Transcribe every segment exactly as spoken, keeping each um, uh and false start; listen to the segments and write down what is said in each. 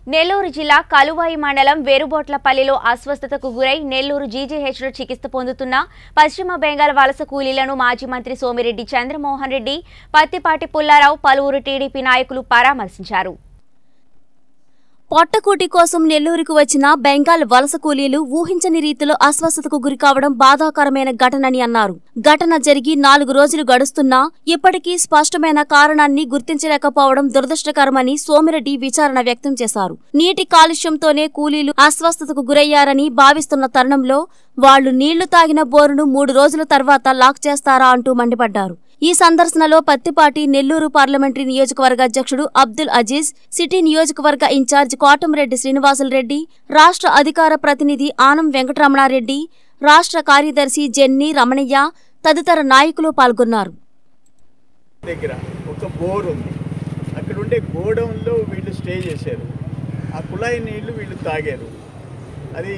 నెల్లూరు జిల్లా కలువాయి మండలం వేరుబోట్లపల్లిలో అస్వస్థతకు గురై నెల్లూరు జీజీహెచ్లో చికిత్స పొందుతున్న పశ్చిమ బెంగాల్ వలస కూలీలను మాజీ మంత్రి సోమిరెడ్డి చంద్రమోహన్ రెడ్డి, పత్తిపాటి పుల్లారావు, పలువురు టీడీపీ నాయకులు పరామర్శించారు. పొట్టకూటి కోసం నెల్లూరుకు వచ్చిన బెంగాల్ వలస కూలీలు ఊహించని రీతిలో అస్వస్థతకు గురికావడం బాధాకరమైన ఘటనని అన్నారు. ఘటన జరిగి నాలుగు రోజులు గడుస్తున్నా ఇప్పటికీ స్పష్టమైన కారణాన్ని గుర్తించలేకపోవడం దురదృష్టకరమని సోమిరెడ్డి విచారణ వ్యక్తం చేశారు. నీటి కాలుష్యంతోనే కూలీలు అస్వస్థతకు గురయ్యారని భావిస్తున్న తరుణంలో వాళ్లు నీళ్లు తాగిన బోరును మూడు రోజుల తర్వాత లాక్ చేస్తారా అంటూ మండిపడ్డారు. ఈ సందర్శనలో పత్తిపాటి నెల్లూరు పార్లమెంటరీ నియోజకవర్గ అధ్యక్షుడు అబ్దుల్ అజీజ్, సిటీ నియోజకవర్గ ఇన్ఛార్జ్ కోటంరెడ్డి శ్రీనివాసులరెడ్డి, రాష్ట్ర అధికార ప్రతినిధి ఆనం వెంకటరమణారెడ్డి, రాష్ట్ర కార్యదర్శి జెన్నీ రమణయ్య తదితర నాయకులు పాల్గొన్నారు. దగ్గర ఒక బోర్ ఉంది, అక్కడ ఉండే గోడౌన్లో వీళ్ళు స్టే చేశారు. ఆ కుళాయి నీళ్లు వీళ్ళు తాగారు. అది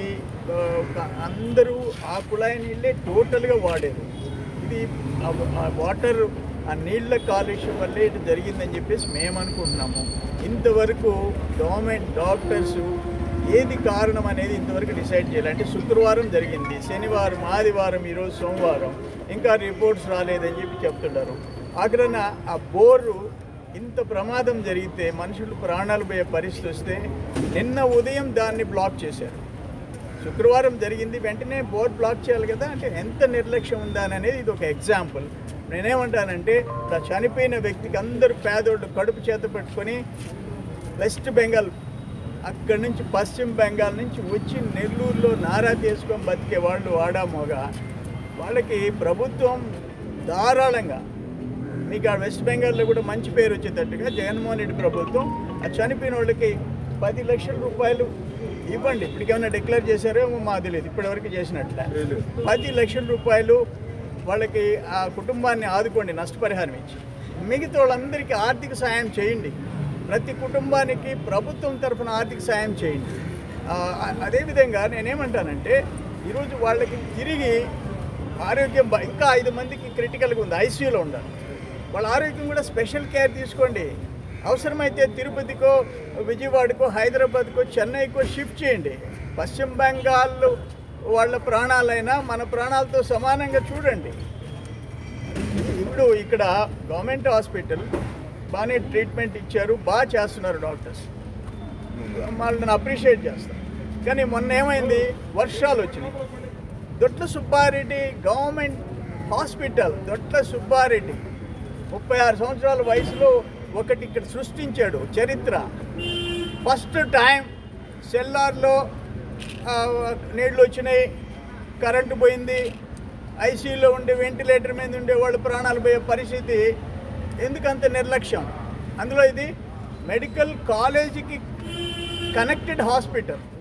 అందరూ ఆ కుళాయి నీళ్ళే టోటల్గా వాడారు. ఇది ఆ వాటర్ ఆ నీళ్ల కాలుష్యం వల్లే ఇది జరిగిందని చెప్పేసి మేము అనుకుంటున్నాము. ఇంతవరకు గవర్నమెంట్ డాక్టర్స్ ఏది కారణం అనేది ఇంతవరకు డిసైడ్ చేయాలి. అంటే శుక్రవారం జరిగింది, శనివారం, ఆదివారం, ఈరోజు సోమవారం, ఇంకా రిపోర్ట్స్ రాలేదని చెప్పి చెప్తున్నారు. ఆఖరణ ఆ బోరు ఇంత ప్రమాదం జరిగితే మనుషులు ప్రాణాలు పోయే పరిస్థితి వస్తే నిన్న ఉదయం దాన్ని బ్లాక్ చేశారు. శుక్రవారం జరిగింది, వెంటనే బోర్డు బ్లాక్ చేయాలి కదా. అంటే ఎంత నిర్లక్ష్యం ఉందా అనేది ఇది ఒక ఎగ్జాంపుల్. నేనేమంటానంటే చనిపోయిన వ్యక్తికి అందరూ పేదోళ్ళు కడుపు చేత పెట్టుకొని వెస్ట్ బెంగాల్, అక్కడి నుంచి పశ్చిమ బెంగాల్ నుంచి వచ్చి నెల్లూరులో నారా తీసుకొని బతికే వాళ్ళు ఆడామోగా వాళ్ళకి ప్రభుత్వం ధారాళంగా, మీకు ఆ వెస్ట్ బెంగాల్లో కూడా మంచి పేరు వచ్చేటట్టుగా జగన్మోహన్ రెడ్డి ప్రభుత్వం ఆ చనిపోయిన వాళ్ళకి పది లక్షల రూపాయలు ఇవ్వండి. ఇప్పటికేమైనా డిక్లేర్ చేశారో మాకు తెలియదు, ఇప్పటివరకు చేసినట్లే. పది లక్షల రూపాయలు వాళ్ళకి ఆ కుటుంబాన్ని ఆదుకోండి, నష్టపరిహారం ఇచ్చి. మిగతా వాళ్ళందరికీ ఆర్థిక సాయం చేయండి. ప్రతి కుటుంబానికి ప్రభుత్వం తరఫున ఆర్థిక సాయం చేయండి. అదేవిధంగా నేనేమంటానంటే ఈరోజు వాళ్ళకి తిరిగి ఆరోగ్యం ఇంకా ఐదు మందికి క్రిటికల్గా ఉంది, ఐసీయూలో ఉండాలి. వాళ్ళ ఆరోగ్యం కూడా స్పెషల్ కేర్ తీసుకోండి. అవసరమైతే తిరుపతికో, విజయవాడకో, హైదరాబాద్కో, చెన్నైకో షిఫ్ట్ చేయండి. పశ్చిమ బెంగాల్ వాళ్ళ ప్రాణాలైనా మన ప్రాణాలతో సమానంగా చూడండి. ఇప్పుడు ఇక్కడ గవర్నమెంట్ హాస్పిటల్ బాగానే ట్రీట్మెంట్ ఇచ్చారు, బాగా చేస్తున్నారు డాక్టర్స్, వాళ్ళని అప్రిషియేట్ చేస్తారు. కానీ మొన్న ఏమైంది, వర్షాలు వచ్చినాయి. దొట్ల సుబ్బారెడ్డి గవర్నమెంట్ హాస్పిటల్, దొట్ల సుబ్బారెడ్డి ముప్పై ఆరు సంవత్సరాల వయసులో ఒకటి ఇక్కడ సృష్టించాడు చరిత్ర. ఫస్ట్ టైం సెల్లార్లో నీళ్ళు వచ్చినాయి, కరెంటు పోయింది, ఐసీయూలో ఉండే వెంటిలేటర్ మీద ఉండే వాళ్ళు ప్రాణాలు పోయే పరిస్థితి. ఎందుకంత నిర్లక్ష్యం? అందులో ఇది మెడికల్ కాలేజీకి కనెక్టెడ్ హాస్పిటల్.